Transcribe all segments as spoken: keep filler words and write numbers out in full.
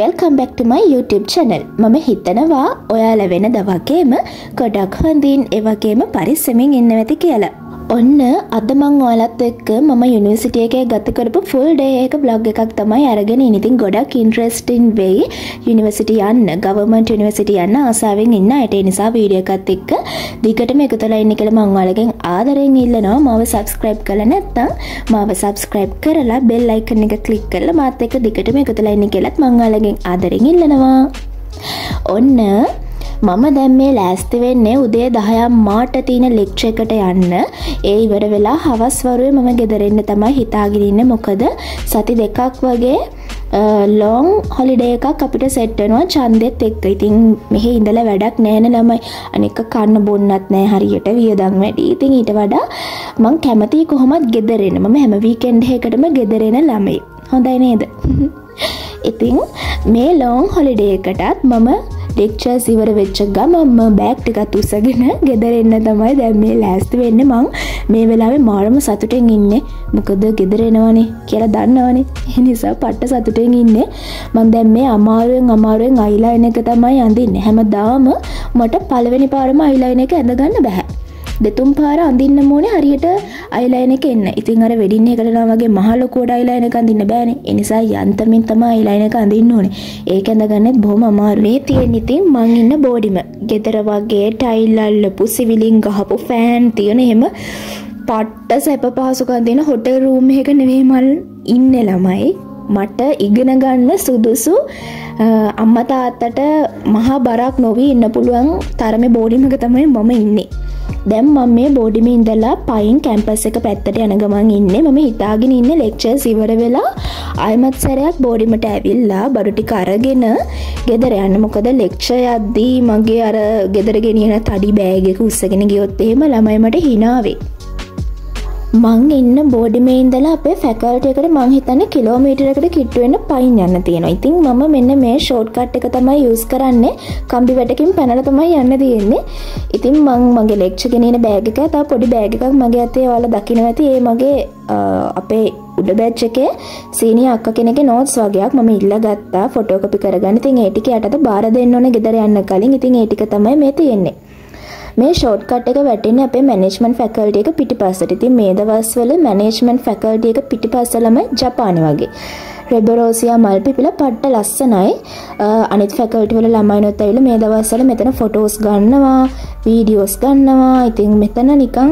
Welcome back to my YouTube channel. මම හිතනවා ඔයාලා වෙනද වගේම ගොඩක් හොඳින් ඒ වගේම පරිස්සමින් ඉන්න ඇති කියලා. ඔන්න අද මම ඔයාලත් එක්ක මම යුනිවර්සිටි එකේ ගත කරපු full day එක vlog එකක් තමයි අරගෙන ඉන්නේ. ඉතින් ගොඩක් interesting වෙයි යුනිවර්සිටි යන්න, government university යන්න ආසාවෙන් ඉන්න අයට. ඒ නිසා වීඩියෝ එකත් එක්ක දිගටම එකතුලා ඉන්න කියලා මම ඔයාලගෙන් ආදරෙන් ඉල්ලනවා. මාව subscribe කරලා නැත්නම් මාව subscribe කරලා bell icon එක click කරලා මාත් එක්ක දිගටම එකතුලා ඉන්න කියලාත් මම ඔයාලගෙන් ආදරෙන් ඉල්ලනවා. ඔන්න මම දැන් මේ ලෑස්ති වෙන්නේ උදේ දහයක් මාට තියෙන ලෙක්චර් එකට යන්න. ඒ ඉවර වෙලා හවස් වරුවේ මම ගෙදර එන්න තමයි හිතාගෙන ඉන්නේ. මොකද සති දෙකක් වගේ ලොන් හොලිඩේ එකක් අපිට සෙට් වෙනවා ඡන්දෙත් එක්ක. ඉතින් මෙහි ඉඳලා වැඩක් නැහැ නේ ළමයි. අනික කන්න බොන්නත් නැහැ හරියට වියදම් වැඩි. ඉතින් ඊට වඩා මං කැමතියි කොහොමත් ගෙදර එන්න. මම හැම වීකෙන්ඩ් එකකටම ගෙදර එන ළමයි. හොඳයි නේද? ඉතින් මේ ලොන් හොලිඩේ එකටත් මම lectures ඉවර වෙච්ච ගමන්ම බෑග් ටිකත් උස්සගෙන ගෙදර එන්න තමයි දැන් මේ ලෑස්ති වෙන්නේ. මං මේ වෙලාවේ මාරම සතුටෙන් ඉන්නේ. මොකද ගෙදර එනවනේ කියලා දන්නවනේ. ඒ නිසා පට්ට සතුටෙන් ඉන්නේ. මං දැන් මේ අමාරුවෙන් අමාරුවෙන් අයිලයින් එක තමයි අඳින්නේ. හැමදාම මට පළවෙනි පාරම අයිලයින් එක ඇඳ ගන්න බෑ. දෙතුන් පාර අඳින්න ඕනේ හරියට අයිලයින් එක එන්න. ඉතින් අර වෙඩින් එකකට නම් වගේ මහ ලොකුවට අයිලයින් එක අඳින්න බෑනේ. ඒ නිසා යන්තමින් තමයි අයිලයින් එක අඳින්න ඕනේ. ඒක ඇඳගන්නෙත් බොහොම අමාරුයි. මේ තියෙන ඉතින් මං ඉන්න බෝඩිම. ගෙදර වගේ ටයිල් අල්ලපු සිවිලින් ගහපු ෆෑන් තියෙන එහෙම පට්ට සැප පහසුකම් දෙන හොටෙල් රූම් එකක නෙවෙයි මල් ඉන්නේ ළමයි. මට ඉගෙන ගන්න සුදුසු අම්මා තාත්තට මහා බරක් නොවි ඉන්න පුළුවන් තරමේ බෝඩිමක තමයි මම ඉන්නේ. දැන් මම මේ බෝඩිමේ ඉඳලා පයින් කැම්පස් එක පැත්තට යන ගමන් ඉන්නේ. මම හිතාගෙන ඉන්නේ ලෙක්චර්ස් ඉවර වෙලා ආයමත් සැරයක් බෝඩිමට ඇවිල්ලා බඩු ටික අරගෙන ගෙදර යන්න. මොකද ලෙක්චර් යද්දී මගේ අර ගෙදර ගෙනියන තඩි බෑග් එක උස්සගෙන ගියොත් එහෙම ළමයි මට hina වෙයි. මං ඉන්න බෝඩිමේ ඉඳලා අපේ ෆැකල්ටි එකට මං හිතන්නේ කිලෝමීටරයකට කිට්ටු වෙන්න පයින් යන්න තියෙනවා. ඉතින් මම මෙන්න මේ ෂෝට් කට් එක තමයි යූස් කරන්නේ. කම්බි වැටකින් පැනලා තමයි යන්න තියෙන්නේ. ඉතින් මං මගේ ලෙක්චර් ගෙනියන බෑග් එක තව පොඩි බෑග් එකක් මගේ අතේ ඔයාලා දකින්න ඇති. ඒ මගේ අපේ උඩ බැච් එකේ සීනියර් අක්කා කෙනෙක්ගේ නෝට්ස් වගේක් මම ඉල්ලා ගත්තා ෆොටෝකොපි කරගන්න. ඉතින් ඒ ටික යටට බාර දෙන්න ඕනේ ගෙදර යන්න කලින්. ඉතින් ඒ ටික තමයි මේ තියෙන්නේ. මේ ෂෝට් කට් එක වැටෙන්නේ අපේ මැනේජ්මන්ට් ෆැකල්ටි එක පිටිපස්සට. ඉතින් මේ දවස්වල මැනේජ්මන්ට් ෆැකල්ටි එක පිටිපස්ස ළමයි ජපානයේ වගේ. රෙබරෝසියා මල් පිපිලා පට්ට ලස්සනයි. අනිත් ෆැකල්ටි වල ළමයිනොත් ඇවිල්ලා මේ දවස්වල මෙතන ෆොටෝස් ගන්නවා, වීඩියෝස් ගන්නවා. ඉතින් මෙතන නිකන්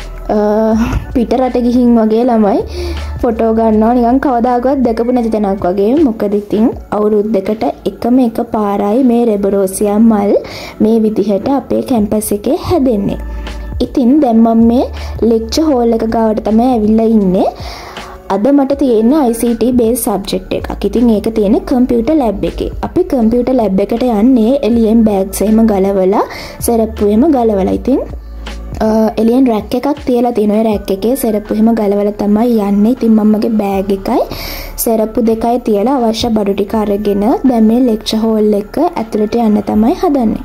පිට රට ගිහින් වගේ ළමයි ෆොටෝ ගන්නවා නිකන් කවදාකවත් දැකපු නැති තැනක් වගේ. මොකද ඉතින් අවුරුදු දෙකට එකම එක පාරයි මේ රෙබරෝසියා මල් මේ විදිහට අපේ කැම්පස් එකේ හැදෙන්නේ. ඉතින් දැන් මම මේ ලෙක්චර් හෝල් එක ගාවට තමයි ඇවිල්ලා ඉන්නේ. අද මට තියෙන්නේ I C T based subject එකක්. ඉතින් ඒක තියෙන්නේ computer lab එකේ. අපි computer lab එකට යන්නේ එළියෙන් bags එහෙම ගලවලා සෙරප්පු එහෙම ගලවලා. ඉතින් එලියන් රැක් එකක් තියලා තියෙනවා. ඒ රැක් එකේ සෙරප්පු එහෙම ගලවලා තමයි යන්නේ. ඉතින් මමගේ බෑග් එකයි සෙරප්පු දෙකයි තියලා අවශ්‍ය බඩු ටික අරගෙන දැන් මේ ලෙක්චර් හෝල් එක ඇතුළට යන්න තමයි හදන්නේ.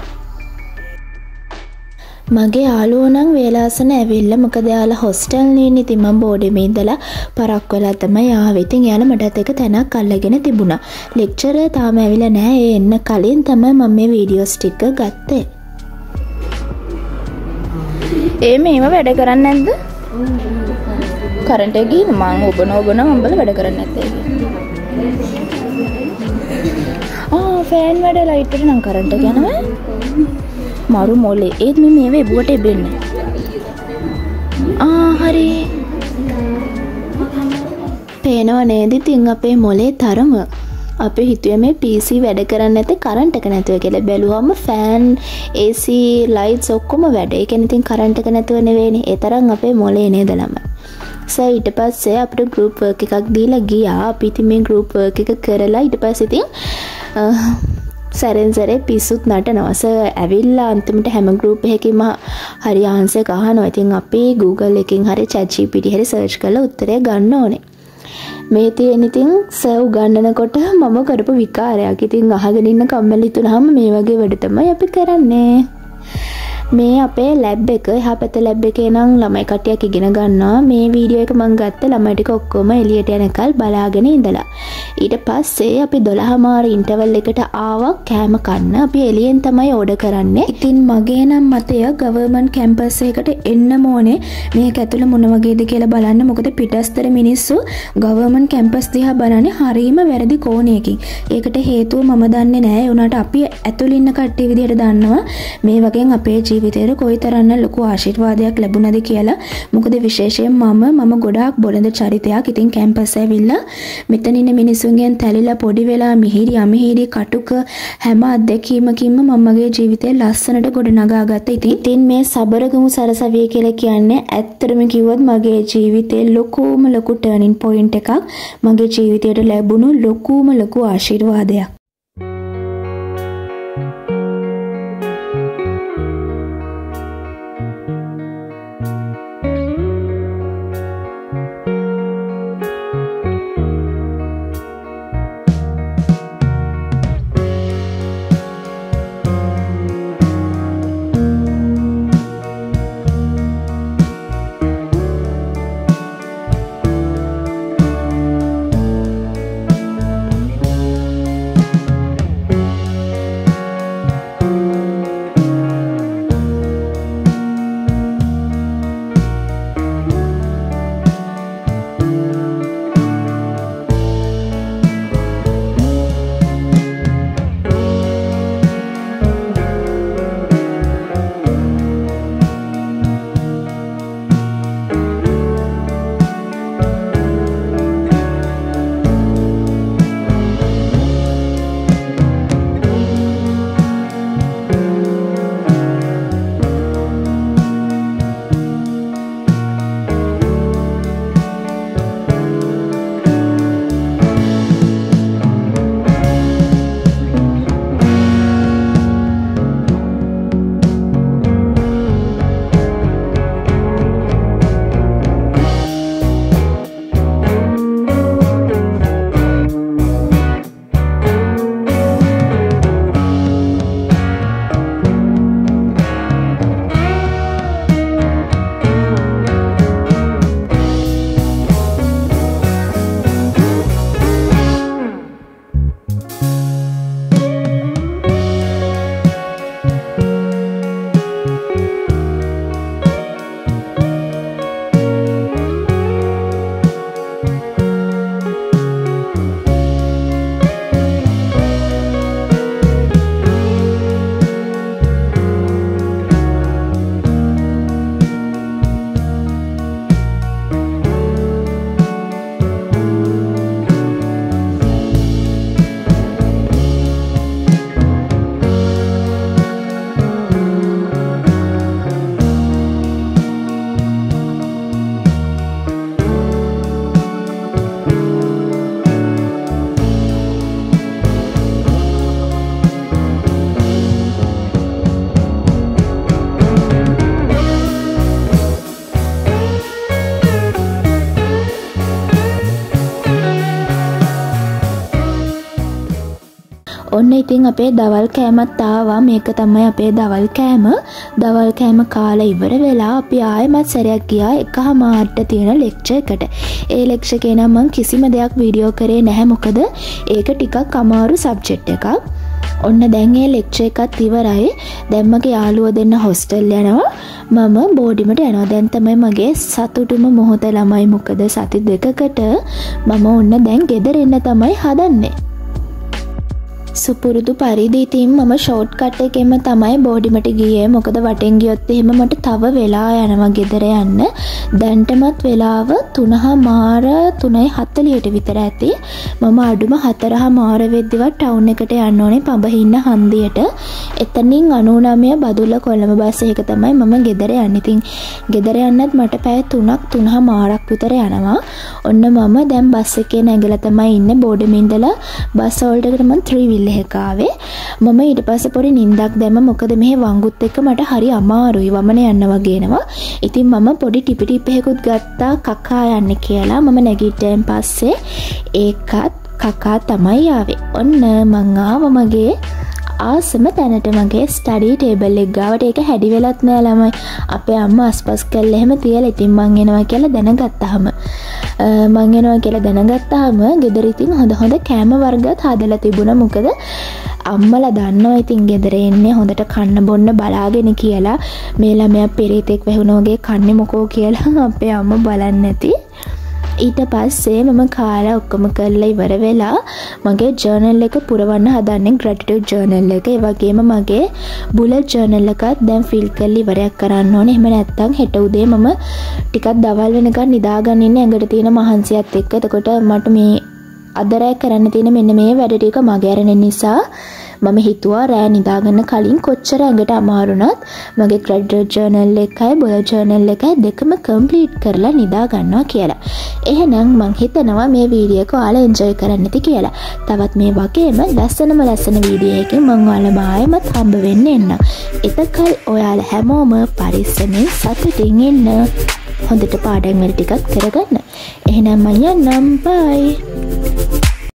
මගේ යාළුවෝ නම් වේලාසන ඇවිල්ලා මොකද යාළුවා හොස්ටල් නේ ඉන්නේ. ඉතින් මම බෝඩිමේ ඉඳලා පරක් වෙලා තමයි ආවේ. ඉතින් යාළුවා මටත් එක තැනක් අල්ලගෙන තිබුණා. ලෙක්චර් තාම ඇවිල්ලා නැහැ. ඒ එන්න කලින් තමයි මම මේ වීඩියෝස් ටික ගත්තේ. ඒ මේව වැඩ කරන්නේ නැද්ද? කරන්ට් එක ගිහින් මං ඔබන ඔබන උඹල වැඩ කරන්නේ නැත්තේ. ආ ෆෑන් වැඩ ලයිට් එක නම් කරන්ට් එක යනවා. මරු මොලේ ඒත් මේ මේව එබුවට එබෙන්නේ. ආ හරි. පේනව නේද ඉතින් අපේ මොලේ තරම. අපි හිතුවේ මේ P C වැඩ කරන්නේ නැත්තේ කරන්ට් එක නැතුව කියලා. බැලුවම ෆෑන්, A C, ලයිට්ස් ඔක්කොම වැඩ. ඒ කියන්නේ ඉතින් කරන්ට් එක නැතුව නෙවෙයිනේ. ඒ තරම් අපේ මොලේ නේද ළමයි. සෝ ඊට පස්සේ අපිට ගෲප් වර්ක් එකක් දීලා ගියා. අපි ඉතින් මේ ගෲප් වර්ක් එක කරලා ඊට පස්සේ ඉතින් සැරෙන් සැරේ පිස්සුත් නටනවා. සර් ඇවිල්ලා අන්තිමට හැම ගෲප් එකකින්ම හරි ආන්සර් අහනවා. ඉතින් අපි Google එකකින් හරි Chat G P T හරි සර්ච් කරලා උත්තරය ගන්න ඕනේ. මේ තියෙන ඉතින් සර් උගන්වනකොට මම කරපු විකාරයක්. ඉතින් අහගෙන ඉන්න කම්මැලි තුනහම මේ වගේ වැඩ තමයි අපි කරන්නේ. මේ අපේ ලැබ් එක එහා පැත්තේ ලැබ් එකේ නම් ළමයි කට්ටියක් ඉගෙන ගන්නවා. මේ වීඩියෝ එක මම ගත්ත ළමයි ටික ඔක්කොම එළියට යනකල් බලාගෙන ඉඳලා. ඊට පස්සේ අපි දොළහ මාර ඉන්ටර්වල් එකට ආවා කෑම කන්න. අපි එළියෙන් තමයි ඕඩර් කරන්නේ. ඉතින් මගේ නම් මතය ගවර්න්මන්ට් කැම්පස් එකකට එන්න ඕනේ මේක ඇතුළ මොන වගේද කියලා බලන්න. මොකද පිටස්තර මිනිස්සු ගවර්න්මන්ට් කැම්පස් දිහා බලන්නේ හරීම වැරදි කෝණයකින්. ඒකට හේතුව මම දන්නේ නැහැ. ඒ උනාට අපි ඇතුළේ ඉන්න කට්ටිය විදියට දන්නවා මේ වගේ අපේ ජීවිතේට කොයිතරම් ලොකු ආශිර්වාදයක් ලැබුණාද කියලා. මොකද විශේෂයෙන් මම මම ගොඩාක් බොළඳ චරිතයක්. ඉතින් කැම්පස් ඇවිල්ලා මෙතන ඉන්න මිනිස්සුන්ගෙන් තැලිලා පොඩි වෙලා මිහිරි අමිහිරි කටුක හැම අත්දැකීමකින්ම මමගේ ජීවිතේ ලස්සනට ගොඩනගා ගත්තා. ඉතින් ඉතින් මේ සබරගමු සරසවිය කියලා කියන්නේ ඇත්තටම කිව්වොත් මගේ ජීවිතේ ලොකුම ලොකු ටර්නින් පොයින්ට් එකක්. මගේ ජීවිතයට ලැබුණු ලොකුම ලොකු ආශිර්වාදයක්. ඔන්න ඉතින් අපේ දවල් කෑමත් ආවා. මේක තමයි අපේ දවල් කෑම. දවල් කෑම කාලා ඉවර වෙලා අපි ආයෙමත් සැරයක් ගියා එකහමාරට තියෙන ලෙක්චර් එකට. ඒ ලෙක්චර් එකේ නම් මම කිසිම දෙයක් වීඩියෝ කරේ නැහැ. මොකද ඒක ටිකක් අමාරු සබ්ජෙක්ට් එකක්. ඔන්න දැන් ඒ ලෙක්චර් එකත් ඉවරයි. දැන් මගේ යාළුවෝ දෙන්න හොස්ටල් යනවා. මම බෝඩිමට යනවා. දැන් තමයි මගේ සතුටුම මොහොත ළමයි. මොකද සති දෙකකට මම ඔන්න දැන් ගෙදර එන්න තමයි හදන්නේ. සුපුරුදු පරිදි ඉතින් මම ෂෝට් කට් එකෙන්ම තමයි බෝඩිමට ගියේ. මොකද වටෙන් ගියොත් එහෙම මට තව වෙලා යනවා ගෙදර යන්න. දැන්ටමත් වෙලාව තුනහමාර තුනයි හතලියට විතර ඇති. මම අඩුම හතරහමාර වෙද්දිවත් ටවුන් එකට යන්න ඕනේ පඹහින්න හන්දියට. එතනින් අනූනමය බදුල්ල කොළඹ බස් එක තමයි මම ගෙදර යන්නේ. ඉතින් ගෙදර යන්නත් මට පැය තුනක් තුනහමාරක් විතර යනවා. ඔන්න මම දැන් බස් එකේ නැගලා තමයි ඉන්නේ. බෝඩිමේ ඉඳලා බස් හෝල්ඩ් එකට මම ත්‍රිවිල් එකකාවේ. මම ඊට පස්සේ පොඩි නිින්දක් දැම්ම. මොකද මෙහි වංගුත් එක්ක මට හරි අමාරුයි වමන යන්න වගේනවා. ඉතින් මම පොඩි ටිපි ටිප් එකකුත් ගත්තා කකා යන්නේ කියලා. මම නැගිටින් පස්සේ ඒකත් කකා තමයි ආවේ. ඔන්න මං ආව මගේ ආසම තැනට මගේ ස්ටඩි ටේබල් එක ගාවට ඒක හැදි වෙලත් නෑ ළමයි. අපේ අම්මා අස්පස් කරලා එහෙම තියලා ඉතින් මං එනවා කියලා දැනගත්තාම මං එනවා කියලා දැනගත්තාම ගෙදර ඉතින් හොඳ හොඳ කෑම වර්ගත් හදලා තිබුණා. මොකද අම්මලා දන්නවා ඉතින් ගෙදර එන්නේ හොඳට කන්න බොන්න බලාගෙන කියලා. මේ ළමයා පෙරේතෙක් වැහුණා වගේ කන්නේ මොකෝ කියලා අපේ අම්මා බලන්නේ නැති. ඊට පස්සේ මම කාලා ඔක්කොම කරලා ඉවර වෙලා මගේ ජර්නල් එක පුරවන්න හදන්නේ ග්‍රැටිටියුඩ් ජර්නල් එක. ඒ වගේම මගේ බුලට් ජර්නල් එකත් දැන් ෆිල් කරලා ඉවරයක් කරන්න ඕනේ. එහෙම නැත්නම් හෙට උදේ මම ටිකක් දවල් වෙනකන් නිදාගන්න ඉන්නේ ඇඟට තියෙන මහන්සියත් එක්ක. එතකොට මට මේ අද රෑ කරන්න තියෙන මෙන්න මේ වැඩ ටික මගේ අරන නිසා මම හිතුවා රෑ නිදාගන්න කලින් කොච්චර ඇඟට අමාරුණත් මගේ ග්‍රැටිටියුඩ් ජර්නල් එකයි බුලට් ජර්නල් එකයි දෙකම කම්ප්ලීට් කරලා නිදා ගන්නවා කියලා. එහෙනම් මං හිතනවා මේ වීඩියෝ එක ඔයාලා එන්ජොයි කරන්න ඇති කියලා. තවත් මේ වගේම ලස්සනම ලස්සන වීඩියෝ එකකින් මං ඔයාලා ආයෙමත් හම්බ වෙන්න එන්න. එතකල් ඔයාලා හැමෝම පරිස්සමෙන් සතුටින් ඉන්න. හොඳට පාඩම් වල ටිකක් කරගන්න. එහෙනම් මම යන්නම්. බයි.